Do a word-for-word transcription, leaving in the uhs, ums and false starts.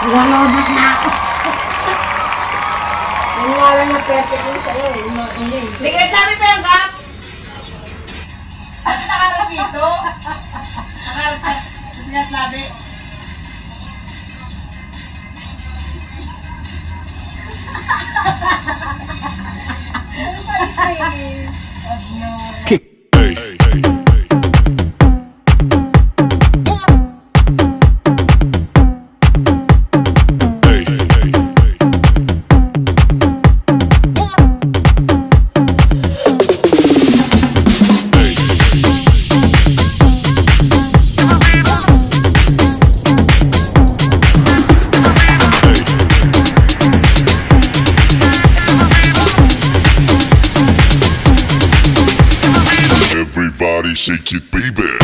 Nalobot na ako. Naniwala na perfect yung sa'yo eh. Hindi. Ligay namin pa yung gap. Ano nakarap dito? Nakarap ka. Tapos nga labi. Kick. Everybody shake it, baby.